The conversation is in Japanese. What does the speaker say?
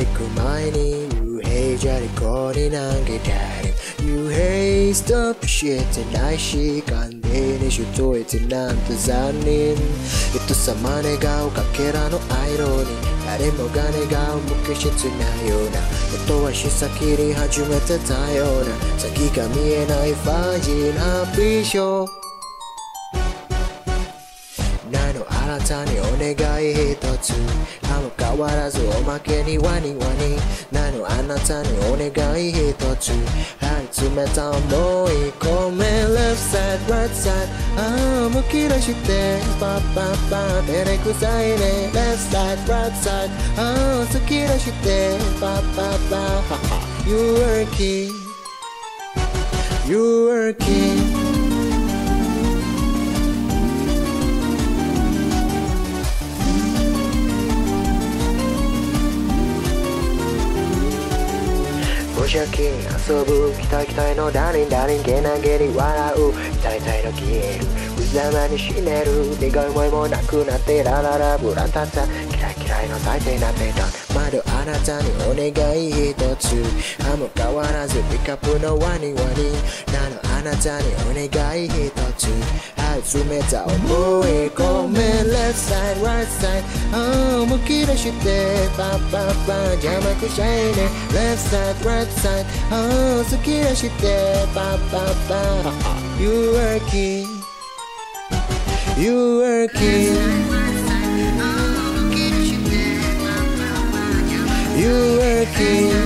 く前に幽閉じゃりこに投げたり幽閉ストップしてないし完全に主導てなんて残念人様願うかけらのアイロに誰もが願う無機質なような人はし先に始めてたような先が見えないファジーなビジョンなのあなたにお願い一つ歯も変わらずおまけにワニワニなのあなたにお願い一つ張り詰めた思い込め Left side right side ああむき出してパッパッパ照れくさいね Left side right side ああ突き出してパッパッパ You working You working無邪気に遊ぶ期待期待のダリンダリンけなげに笑う痛い痛いの消える無様に死ねる願い思いもなくなってラララブラタタ嫌い嫌いの最低なペタまだあなたにお願い一つ歯も変わらずピカップのワニワニなのあなたにお願い一つ張り詰めた思い込め Left side right side ああむき出してパッパッパ邪魔くしゃいね Left side right side ああ突き出してパッパッパ You working You working You working